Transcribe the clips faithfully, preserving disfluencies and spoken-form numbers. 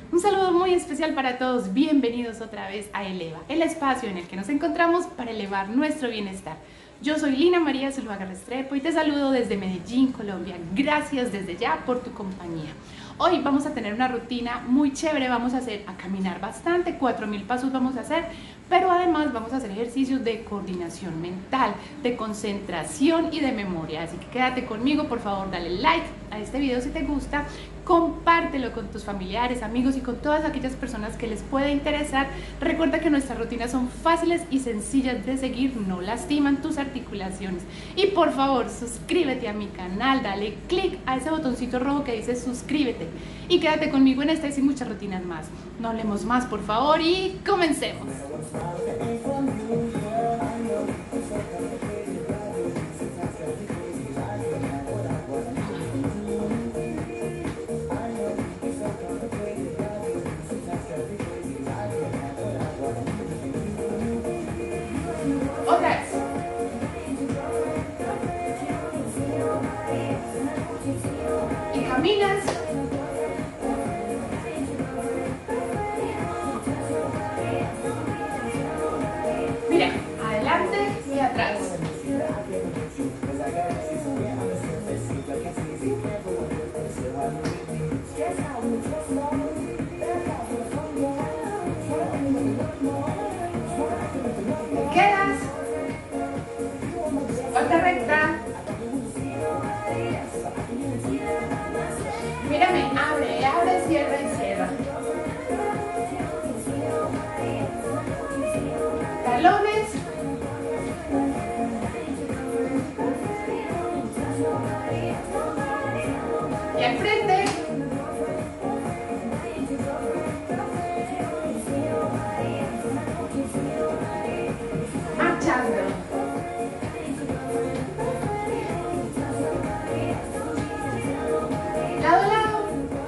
Un saludo muy especial para todos, bienvenidos otra vez a Eleva, el espacio en el que nos encontramos para elevar nuestro bienestar. Yo soy Lina María Zuluaga Restrepo y te saludo desde Medellín, Colombia. Gracias desde ya por tu compañía. Hoy vamos a tener una rutina muy chévere, vamos a hacer a caminar bastante, cuatro mil pasos vamos a hacer, pero además vamos a hacer ejercicios de coordinación mental, de concentración y de memoria. Así que quédate conmigo, por favor, dale like a este video si te gusta, compártelo con tus familiares, amigos y con todas aquellas personas que les pueda interesar. Recuerda que nuestras rutinas son fáciles y sencillas de seguir, no lastiman tus articulaciones. Y por favor, suscríbete a mi canal, dale click a ese botoncito rojo que dice suscríbete y quédate conmigo en estas y muchas rutinas más. No hablemos más, por favor, y comencemos. Otra vez. Y caminas. Mira, adelante y atrás. Te quedas. Vuelta recta. Mírame, abre, abre, cierra y cierra. Talones. Y al frente. Marchando. Lado a lado.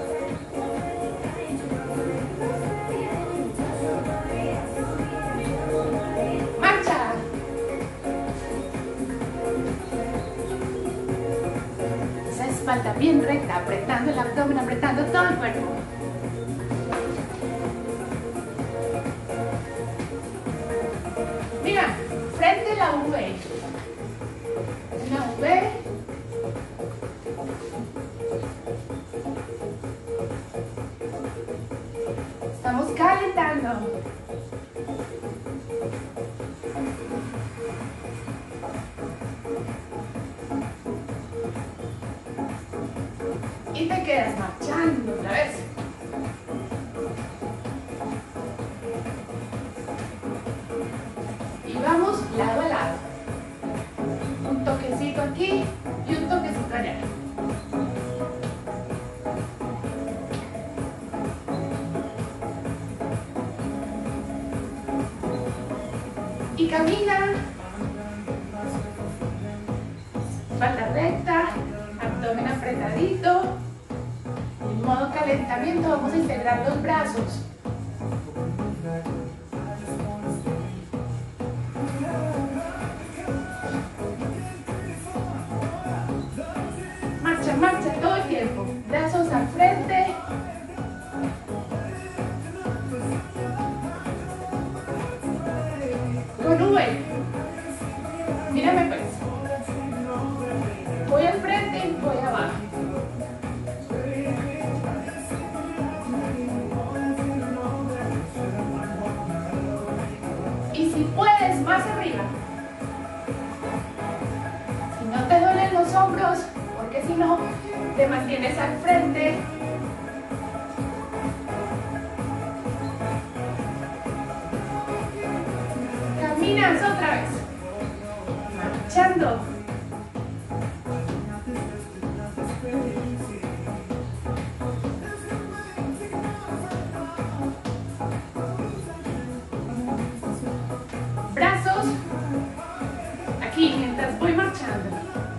Marcha. Esa espalda bien recta, apretando el abdomen, apretando todo el cuerpo. Mira, frente a la V. Una V. Estamos calentando. Y te quedas marchando otra vez. Y vamos lado a lado. Un toquecito aquí y un toquecito allá. Y camina. Espalda recta, abdomen apretadito. En modo calentamiento vamos a integrar los brazos. Marcha, marcha todo el tiempo. Brazos al frente. Con V. Mírame pues. Voy al frente, voy abajo. Y si puedes, más arriba. Si no te duelen los hombros, porque si no, te mantienes al frente. Caminas otra vez. Marchando. Brazos aquí mientras voy marchando.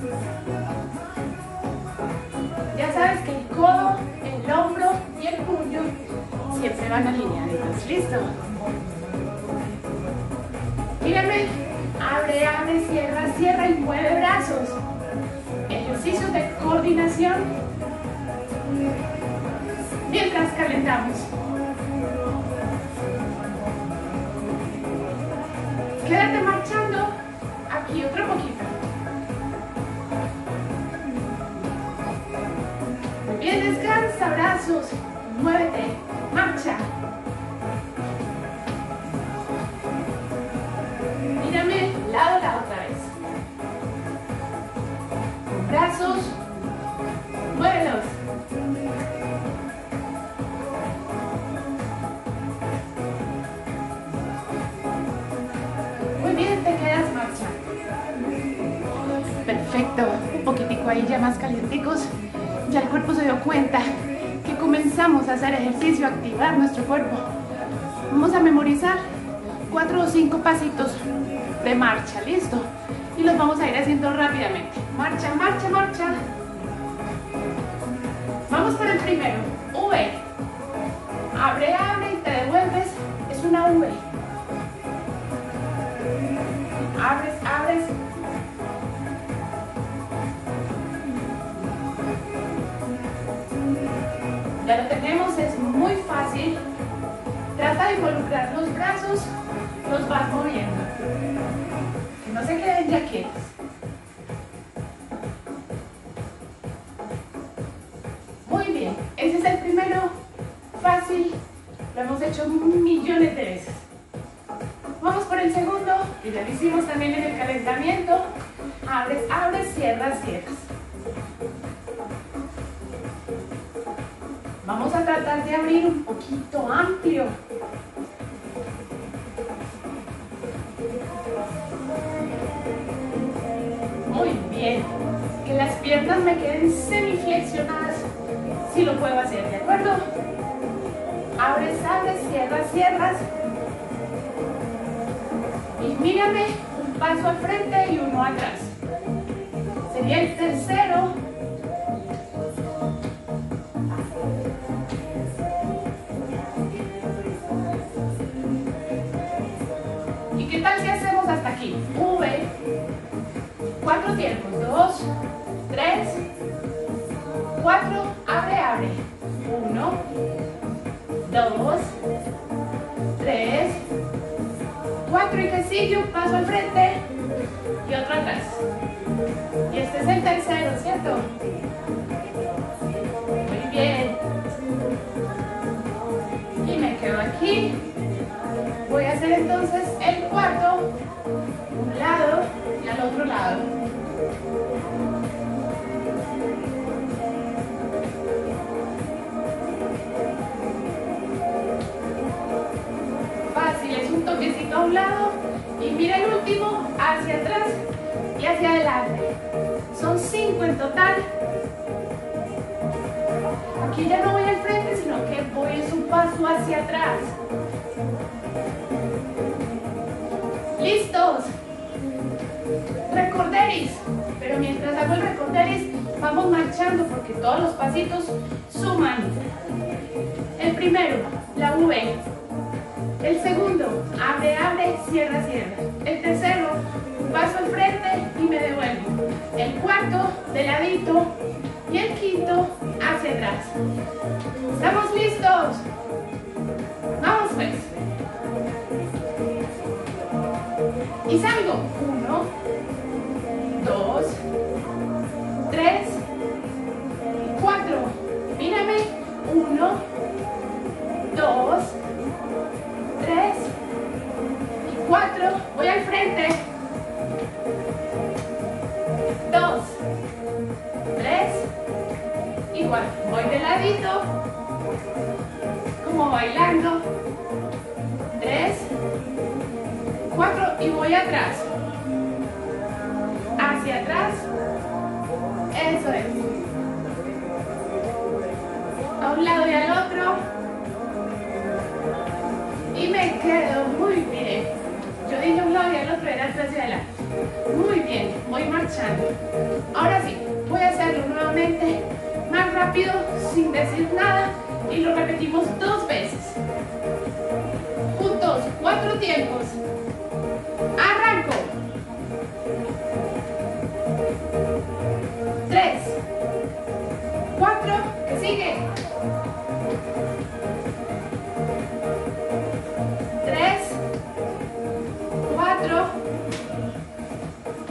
Ya sabes que el codo, el hombro y el puño siempre van alineados. ¿Listo? Mírame, abre, abre, cierra, cierra y mueve brazos. Ejercicios de coordinación mientras calentamos. Aquí otro poquito. Muy bien, descansa, brazos. Muévete, marcha. Mírame, lado a lado otra vez. Brazos, muévelos. Muy bien, te quedas marchando. Perfecto, un poquitico ahí ya más calienticos. Ya el cuerpo se dio cuenta que comenzamos a hacer ejercicio, a activar nuestro cuerpo. Vamos a memorizar cuatro o cinco pasitos de marcha, ¿listo? Y los vamos a ir haciendo rápidamente. Marcha, marcha, marcha. Vamos por el primero. V. Abre, abre y te devuelves. Es una V. Abres, abres. Ya lo tenemos, es muy fácil. Trata de involucrar los brazos, los vas moviendo. Que no se queden ya quietos. Muy bien, ese es el primero, fácil, lo hemos hecho millones de veces. Vamos por el segundo, que ya lo hicimos también en el calentamiento. Abres, abres, cierras, cierras. Vamos a tratar de abrir un poquito amplio. Muy bien. Que las piernas me queden semiflexionadas, si lo puedo hacer, ¿de acuerdo? Abres, abres, cierras, cierras. Y mírame, un paso al frente y uno atrás. Sería el tercero. ¿Y qué tal si hacemos hasta aquí? V, cuatro tiempos, dos, tres, cuatro, abre, abre. Uno, dos, tres, cuatro y que sigue, un paso al frente y otro atrás. Y este es el tercero, ¿cierto? Muy bien. Y me quedo aquí. Voy a hacer entonces el cuarto, un lado y al otro lado. Fácil, es un toquecito a un lado y mira el último hacia atrás y hacia adelante. Son cinco en total. Aquí ya no voy al frente, sino que voy en su paso hacia atrás. ¿Listos? Recorderis. Pero mientras hago el recorderis, vamos marchando porque todos los pasitos suman. El primero, la V. El segundo, abre, abre, cierra, cierra. El tercero, paso al frente y me devuelvo. El cuarto, de ladito. Y el quinto, hacia atrás. ¿Estamos listos? Vamos pues. Y salgo. Uno, dos, tres, cuatro. Mírame. Uno, dos, tres y cuatro. Voy al frente. Dos, tres y cuatro. Voy de ladito, como bailando. Tres, cuatro y voy atrás. Hacia atrás. Eso es. A un lado y al otro. Y me quedo muy bien. Yo dije a un lado y al otro, era atrás y adelante. Muy bien, voy marchando. Ahora sí, voy a hacerlo nuevamente más rápido, sin decir nada. Y lo repetimos dos veces. Juntos, cuatro tiempos. Arranco. Tres. Cuatro. ¿Qué sigue? Tres. Cuatro.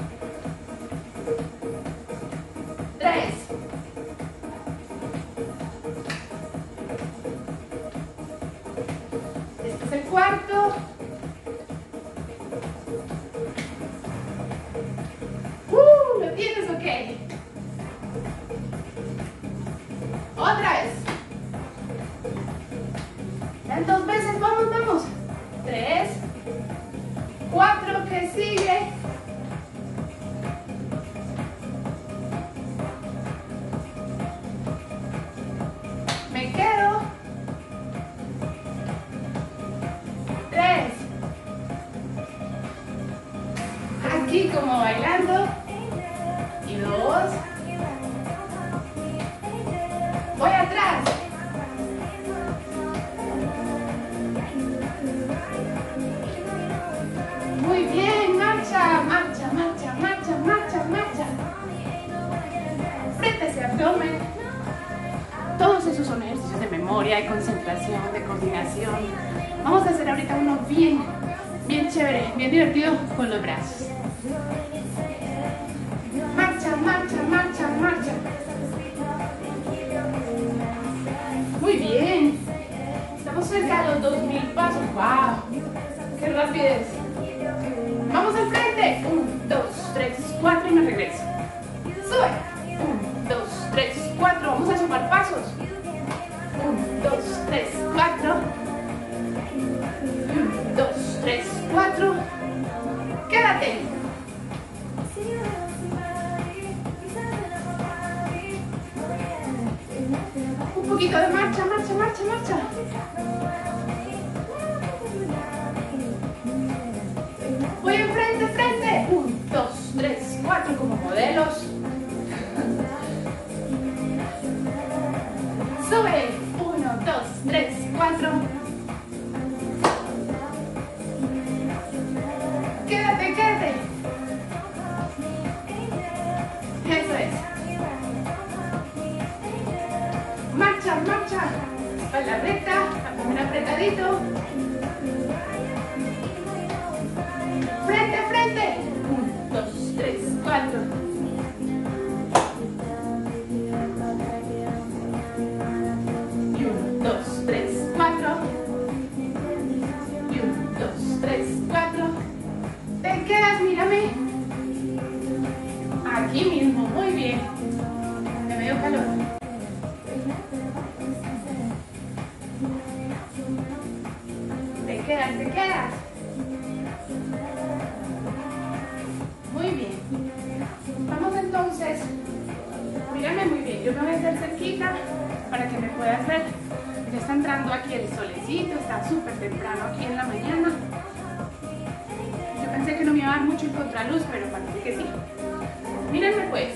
Quedan dos veces, vamos, vamos. Tres, cuatro, que sigue. Me quedo. Tres. Aquí como bailando. Y dos. Voy atrás. Muy bien, marcha, marcha, marcha, marcha, marcha, marcha. Frente ese abdomen. Todos esos son ejercicios de memoria, de concentración, de coordinación. Vamos a hacer ahorita uno bien, bien chévere, bien divertido con los brazos. Marcha, marcha, marcha, marcha. Muy bien. Estamos cerca de los dos mil pasos. ¡Wow! ¡Qué rapidez! Vamos al frente. uno, dos, tres, cuatro y me regreso. Sube. uno, dos, tres, cuatro. Vamos a sumar pasos. uno, dos, tres, cuatro. uno, dos, tres, cuatro. Quédate. Un poquito de marcha, marcha, marcha, marcha. Voy enfrente, frente. uno, dos, tres, cuatro como modelos. Sube. uno, dos, tres, cuatro. Quédate, quédate. Eso es. Marcha, marcha. Espalda recta, abdomen apretadito. Frente, frente. uno, dos, tres, cuatro. Y uno, dos, tres, cuatro. Y uno, dos, tres, cuatro. Te quedas, mírame. Aquí mismo, muy bien. Me veo calor. Te quedas, te quedas. Muy bien. Vamos entonces. Mírame muy bien. Yo me voy a hacer cerquita para que me puedas ver. Ya está entrando aquí el solecito. Está súper temprano aquí en la mañana. Yo pensé que no me iba a dar mucho el contraluz, pero parece que sí. Mírenme pues.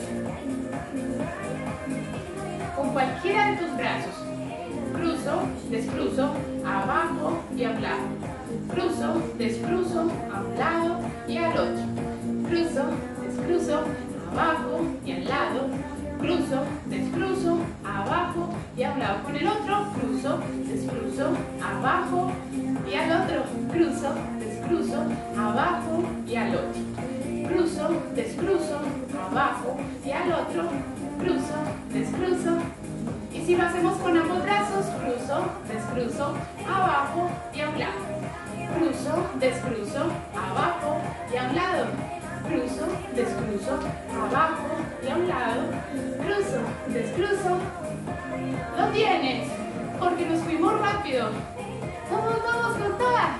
Con cualquiera de tus brazos. Cruzo, descruzo, abajo y a un lado. Cruzo, descruzo, a un lado y al otro. Cruzo, descruzo, abajo y al lado. Cruzo, descruzo, abajo y a un lado con el otro. Cruzo, descruzo, abajo y al otro. Cruzo, descruzo, abajo y al otro. Cruzo, descruzo, abajo y al otro. Cruzo, descruzo. Y si lo hacemos con ambos brazos, cruzo, descruzo, abajo y a un lado. Cruzo, descruzo, abajo y a un lado. Cruzo, descruzo, abajo y a un lado. Cruzo, descruzo. Lo tienes, porque nos fuimos rápido. Vamos, vamos con toda.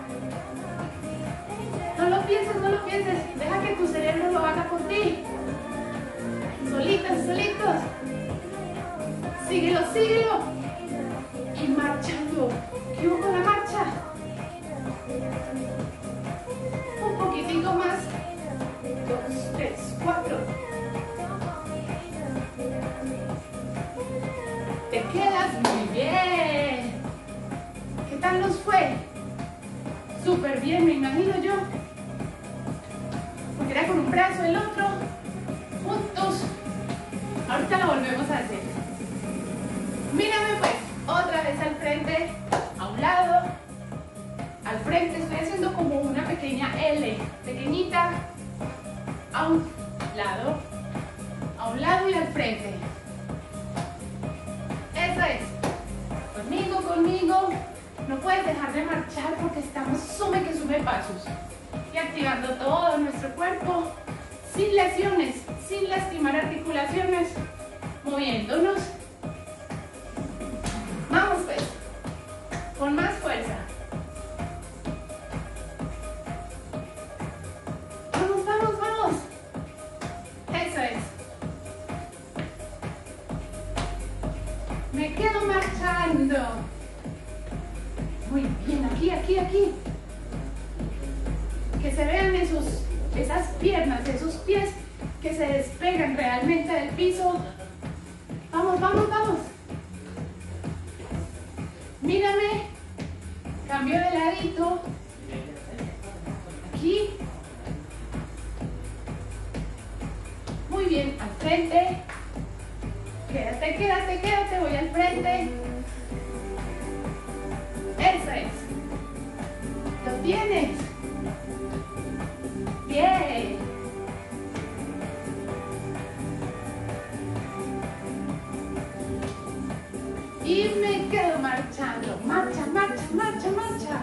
No lo pienses, no lo pienses. Deja que tu cerebro lo haga por ti. Solitos, solitos. Síguelo, síguelo. Y marchando. ¿Qué hubo con la marcha? Un poquitico más. Dos, tres, cuatro. Te quedas muy bien. ¿Qué tal nos fue? Súper bien, me imagino yo. Porque era con un brazo, el otro. Juntos. Ahorita lo volvemos a hacer. Mírame pues. Otra vez al frente. A un lado. Al frente. Estoy haciendo como una pequeña L. Pequeñita. A un lado. A un lado y al frente. Eso es. Conmigo, conmigo. No puedes dejar de marchar porque estamos sume que sume pasos. Y activando todo nuestro cuerpo. Sin lesiones. Sin lastimar articulaciones. Moviéndonos. Vamos pues. Con más aquí, aquí. Que se vean esos, esas piernas, esos pies que se despegan realmente del piso. Vamos, vamos, vamos. Mírame. Cambio de ladito. Aquí. Muy bien, al frente. Quédate, quédate, quédate. Voy al frente. Eso es. Lo tienes. Bien. Y me quedo marchando. Marcha, marcha, marcha, marcha.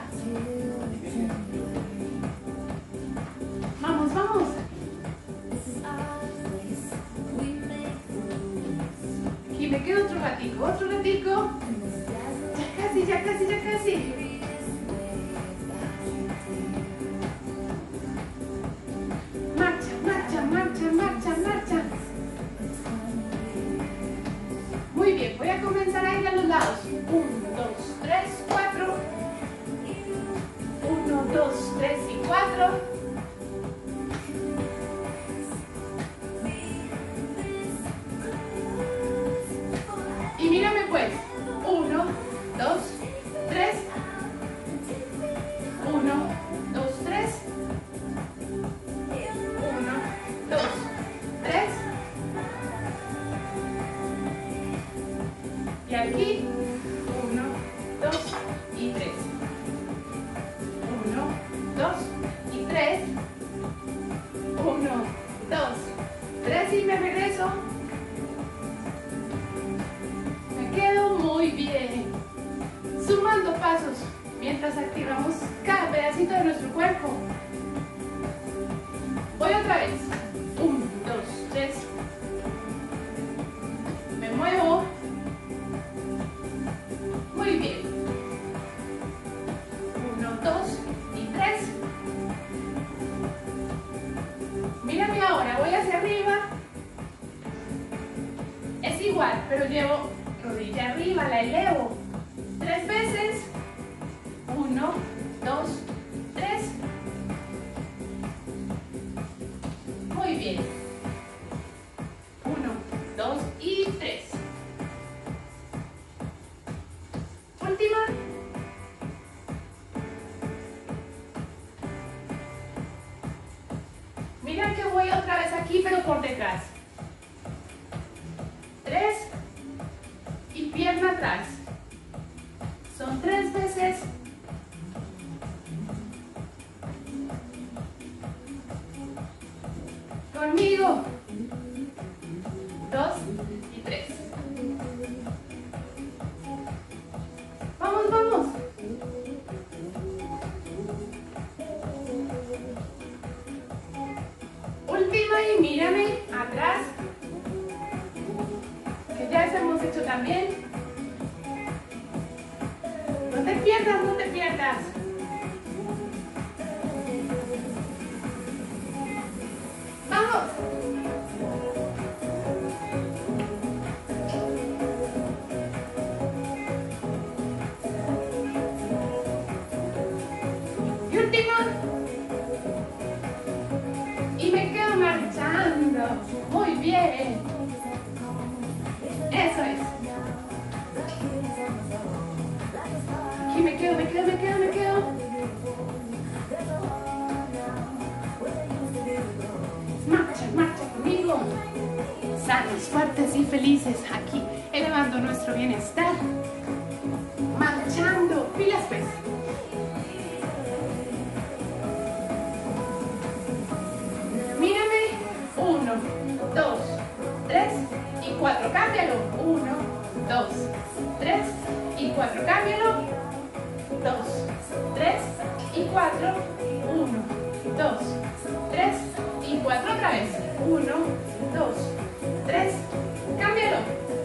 Vamos, vamos. Aquí me quedo otro ratico, otro ratico. Ya casi, ya casi, ya casi. Marcha, marcha, marcha, marcha, marcha. Muy bien, voy a comenzar a ir a los lados. Uno, dos, tres, cuatro. Uno, dos, tres y cuatro. Y mírame pues. Uno, dos, tres. Uno, dos, tres. Uno, dos, tres. Y aquí, uno, dos y tres. Uno, dos y tres. Uno, dos, tres y me regreso. Me quedo muy bien. Sumando pasos mientras activamos cada pedacito de nuestro cuerpo. Voy otra vez. Uno, dos, tres. Me muevo. Muy bien. Uno, dos y tres. Mírame ahora, voy hacia arriba. Es igual, pero llevo rodilla arriba, la elevo. Tres veces. Uno, dos, tres. Muy bien. Uno, dos y tres. Última. Mira que voy otra vez aquí, pero por detrás. Tres. Y pierna atrás. Son tres veces. Conmigo. Dos y tres. Vamos, vamos. Última y mírame atrás. Que ya eso hemos hecho también. No te pierdas, no te pierdas. Vamos. Y última. Y me quedo marchando. Muy bien. Eso es. Aquí me quedo, me quedo, me quedo, me quedo. Marcha, marcha conmigo. Sanos, fuertes y felices. Aquí, elevando nuestro bienestar. Marchando. Pilas pues. Mírame. Uno, dos, tres y cuatro. Cámbialo. Uno, dos, tres y cuatro. Cámbialo. Dos, tres y cuatro. Uno, dos, tres y cuatro. Otra vez. Uno, dos, tres. Cámbialo.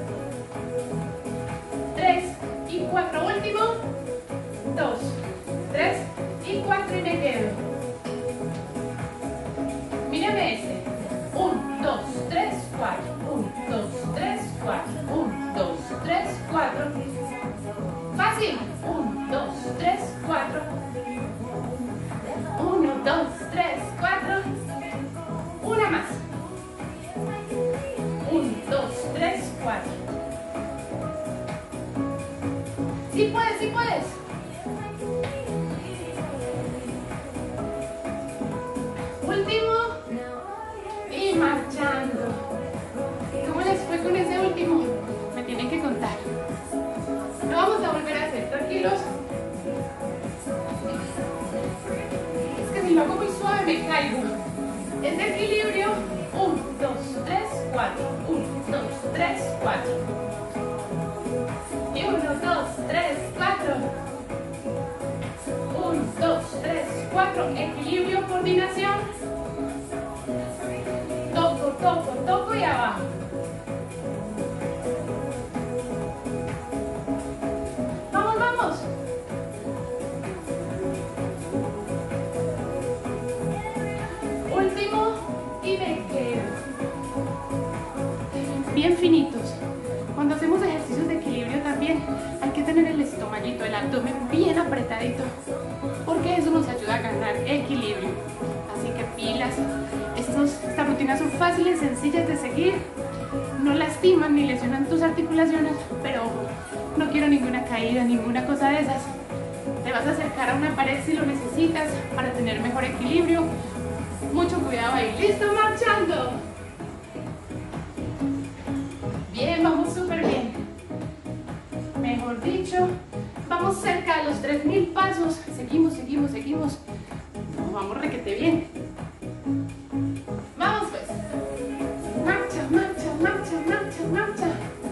Tres y cuatro. Último. Dos, tres y cuatro. Y me quedo. Mírame ese. uno, dos, tres, cuatro. uno, dos, tres, cuatro. uno, dos, tres, cuatro. Fácil. uno, dos, tres, cuatro. pues. Último. Y marchando. ¿Cómo les fue con ese último? Me tienen que contar. Lo vamos a volver a hacer, tranquilos. Es que si lo hago muy suave me caigo. Es de equilibrio. uno, dos, tres, cuatro. uno, dos, tres, cuatro. Y uno, dos, tres, cuatro. uno, dos, tres, cuatro. Equilibrio, coordinación. Toco, toco, toco y abajo. Vamos, vamos. Último y me quedo. Bien finitos. Cuando hacemos ejercicios de equilibrio también hay que tener el estomaguito, el abdomen bien apretadito, porque eso nos ayuda a ganar equilibrio. Así que pilas. Estos, estas rutinas son fáciles, sencillas de seguir, no lastiman ni lesionan tus articulaciones, pero no quiero ninguna caída, ninguna cosa de esas. Te vas a acercar a una pared si lo necesitas para tener mejor equilibrio. Mucho cuidado ahí. ¿Listo? Marchando. Bien, vamos súper bien. Mejor dicho, vamos cerca de los tres mil pasos. Seguimos, seguimos, seguimos. Vamos requete bien. Vamos pues. Marcha, marcha, marcha, marcha, marcha.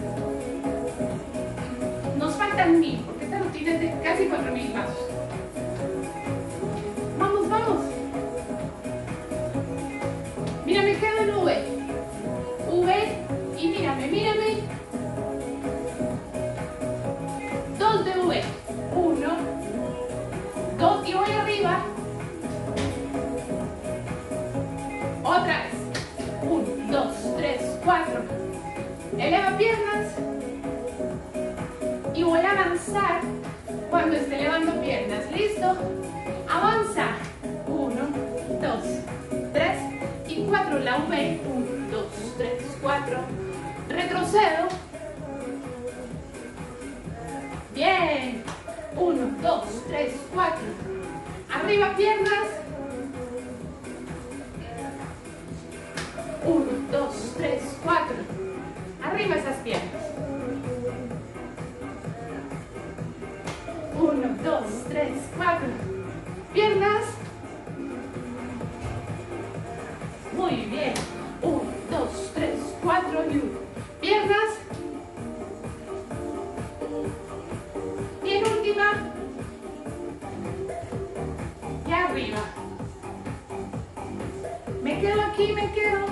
Nos faltan mil, porque esta rutina es de casi cuatro mil pasos. Vamos, vamos. Mírame, quedo en V. V y mírame, mírame. Dos de V. Uno, dos y voy arriba. Otra vez. Uno, dos, tres, cuatro. Eleva piernas. Y voy a avanzar cuando esté elevando piernas. ¿Listo? Avanza. Uno, dos, tres y cuatro. La V. Uno, dos, tres, cuatro. Retrocedo. Bien. Uno, dos, tres, cuatro. Arriba piernas. Uno, dos, tres, cuatro. Arriba esas piernas. Uno, dos, tres, cuatro. Piernas. Muy bien. Uno, dos, tres, cuatro y uno. Piernas. Y en última. Y arriba. Me quedo aquí, me quedo.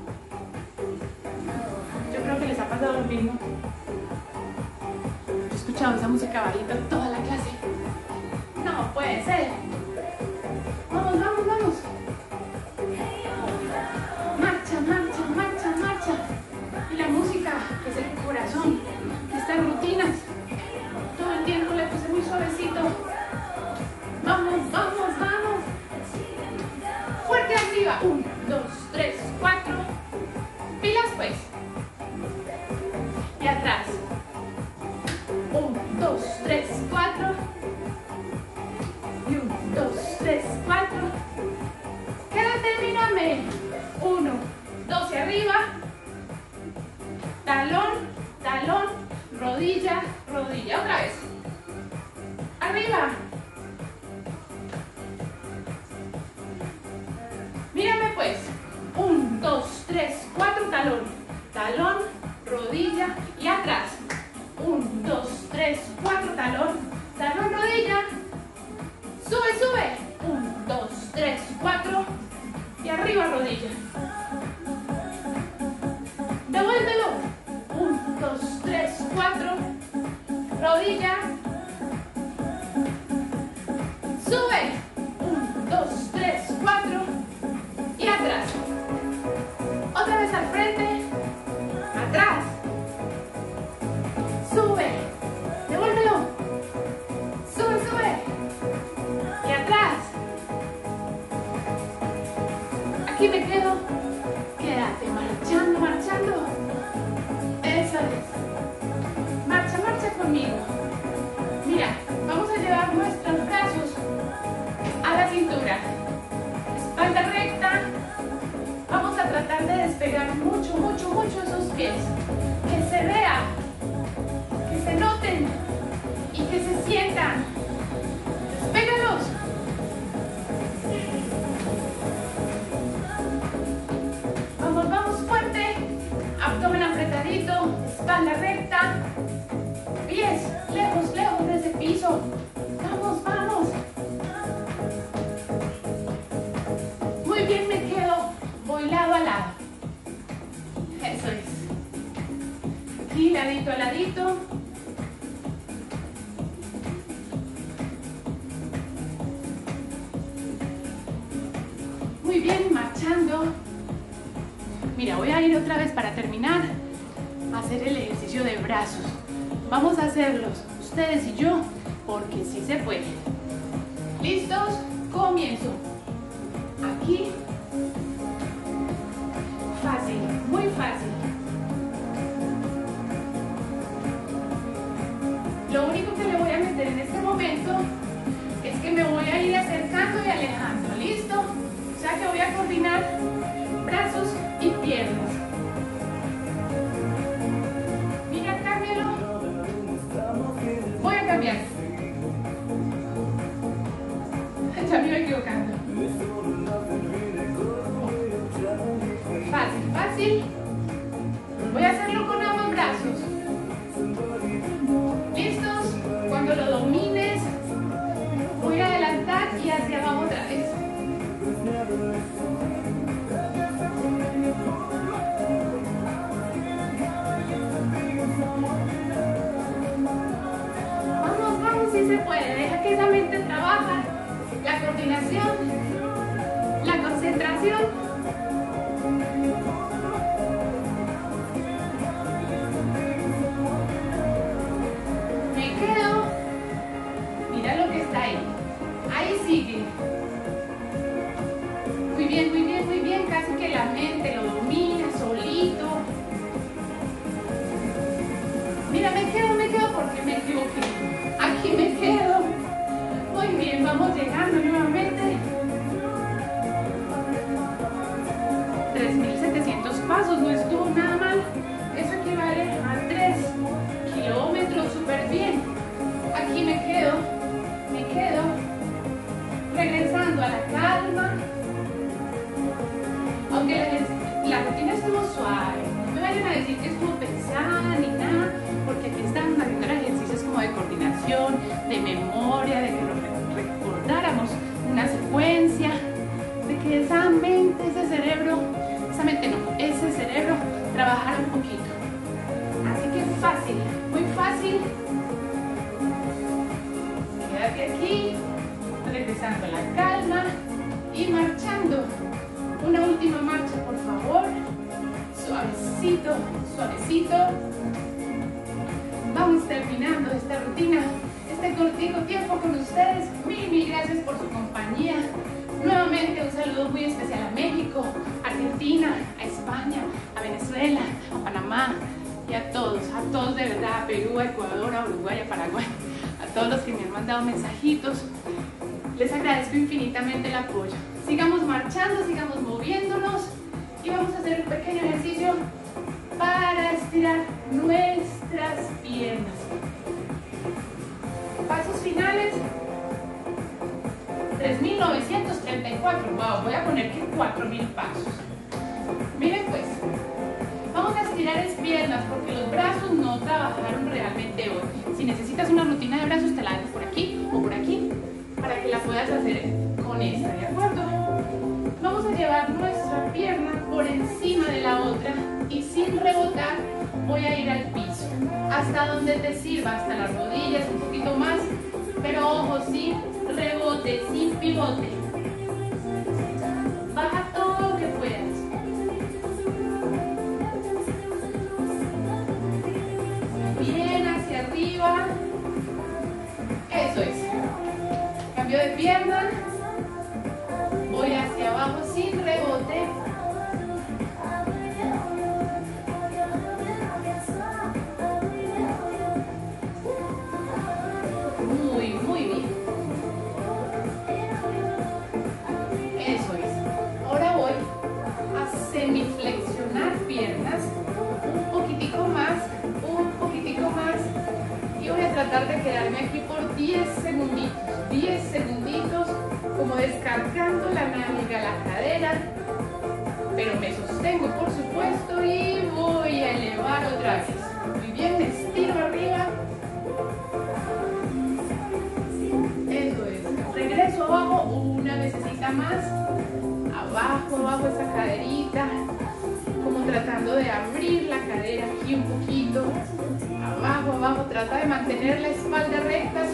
Yo creo que les ha pasado lo mismo. Yo he escuchado esa música bajita toda la clase. No puede ser. Vamos, vamos, vamos. Marcha, marcha, marcha, marcha. Y la música, que es el corazón de estas rutinas. Todo el tiempo le puse muy suavecito. Vamos, vamos, vamos. Fuerte arriba. Uno, dos, tres, cuatro. Pilas pues. Y atrás. Uno, dos, tres, cuatro. Y uno, dos, tres, cuatro. Quédate, mírame. Uno, dos y arriba. Talón, talón, rodilla, rodilla. Otra vez. Arriba. Mírame pues. Uno, dos, tres, cuatro, talón. Talón, rodilla y atrás. Uno, dos, tres, cuatro, talón. Talón, rodilla. Sube, sube. Uno, dos, tres, cuatro. Y arriba, rodilla. Devuélvelo. Uno, dos, tres, cuatro. Rodilla. Sube. Uno, dos, tres, cuatro. Y atrás. Otra vez al frente. Atrás. Sube. Devuélvelo. Sube, sube. Y atrás. Aquí me quedo. Quédate marchando, marchando. Eso es. Marcha, marcha conmigo. Mira, vamos a pies, que se vea, que se noten y que se sientan. Pégalos. Vamos, vamos, fuerte. Abdomen apretadito, espalda recta. Pies lejos, lejos de ese piso. Vamos, vamos. Muy bien, me quedo. Voy lado a lado. Eso es. Aquí, ladito a ladito. Muy bien, marchando. Mira, voy a ir otra vez para terminar a hacer el ejercicio de brazos. Vamos a hacerlos, ustedes y yo, porque sí se puede. ¿Listos? Comienzo. Aquí. Fácil, muy fácil. Lo único que le voy a meter en este momento es que me voy a ir acercando y alejando. ¿Listo? O sea que voy a coordinar brazos y piernas. Mira, cámbialo. Voy a cambiar. Ya me iba equivocando. Fácil, fácil. Voy a hacerlo con ambos brazos. ¿Listos? Cuando lo domines, voy a adelantar y hacia abajo otra vez. Vamos, vamos, si se puede. Deja que esa mente trabaja. La coordinación, la concentración. Me quedo. Mira lo que está ahí. Ahí sigue. Muy bien, muy bien, muy bien. Casi que la mente lo domina solito. Mira, me quedo, me quedo porque me equivoqué. Aquí me quedo. Muy bien, vamos llegando nuevamente. tres mil setecientos pasos, no estuvo nada mal. Eso equivale a tres kilómetros, súper bien. Aquí me quedo, me quedo. Regresando a la calma. Aunque la, la rutina estuvo suave, no me vayan a decir que estuvo pesada ni nada, porque aquí estamos haciendo ejercicios como de coordinación, de memoria, de que nos recordáramos una secuencia, de que esa mente, ese cerebro, esa mente no, ese cerebro trabajara un poquito. Así que fácil, muy fácil. Quédate aquí, regresando a la calma y marchando. Una última marcha, por favor. Suavecito, suavecito. Vamos terminando esta rutina, este cortico tiempo con ustedes. Mil, mil gracias por su compañía. Nuevamente un saludo muy especial a México, a Argentina, a España, a Venezuela, a Panamá y a todos, a todos de verdad, a Perú, a Ecuador, a Uruguay, a Paraguay, a todos los que me han mandado mensajitos. Les agradezco infinitamente el apoyo. Sigamos marchando, sigamos moviéndonos y vamos a hacer un pequeño ejercicio para estirar nuestras piernas. Pasos finales. tres mil novecientos treinta y cuatro. Wow, voy a poner que cuatro mil pasos. Miren pues, vamos a estirar las piernas porque los brazos no trabajaron realmente hoy. Si necesitas una rutina de brazos, te la haces por aquí o por aquí para que la puedas hacer con esta, ¿de acuerdo? Vamos a llevar nuestra pierna por encima de la otra y sin rebotar voy a ir al piso. Hasta donde te sirva, hasta las rodillas, un poquito más, pero ojo, sin rebote, sin pivote. Baja todo lo que puedas. Bien, hacia arriba. Eso es. Cambio de pierna. Voy hacia abajo sin rebote. Muy, muy bien. Eso es. Ahora voy a semiflexionar piernas un diez segunditos, diez segunditos, como descargando la nalga, la cadera, pero me sostengo por supuesto y voy a elevar otra vez. Muy bien, me estiro arriba. Eso es. Regreso abajo una vecesita más. Abajo, abajo esa caderita. Como tratando de abrir la cadera aquí un poquito. Abajo, abajo. Trata de mantener la espalda recta